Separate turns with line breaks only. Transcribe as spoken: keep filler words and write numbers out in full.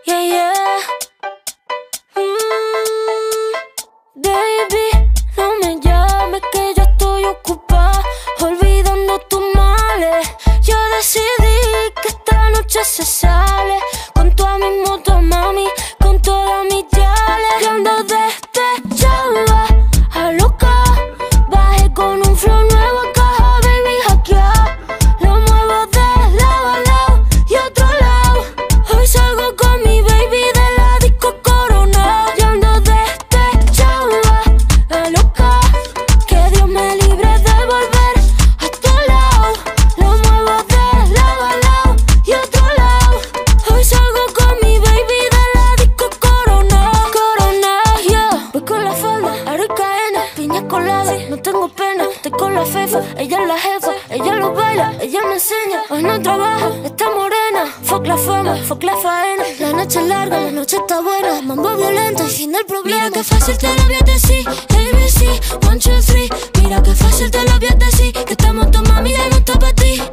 yeah, yeah. Mm, baby, no me llames que yo estoy ocupada, olvidando tus males. Yo decidí que esta noche se sale con toda mi moto, mami, con todas mis yales. Yo ando despechada, a loca, bajé con un flow nuevo a caja, baby, hackeado. Lo muevo de lado a lado y otro lado. Hoy salgo con mi baby de la disco Corona. Yo ando despechada, a loca, que Dios me libre de volver a tu lado. Lo muevo de lado a lado y otro lado. Hoy salgo con mi baby de la disco Corona. Corona, yeah. Voy con la falda, aro y cadena, piña colada, no tengo pena. Estoy con la fefa, ella es la jefa, ella lo baila, ella me enseña. Hoy no trabaja, está morena. Fuck la fama, fuck la faena. La noche es larga, la noche está buena. Mambo violento y fin del problema. Mira que fácil te lo voy a decir, A B C, one, two, three. Mira que fácil te lo voy a decir, que estamos tu mami y no está pa' ti.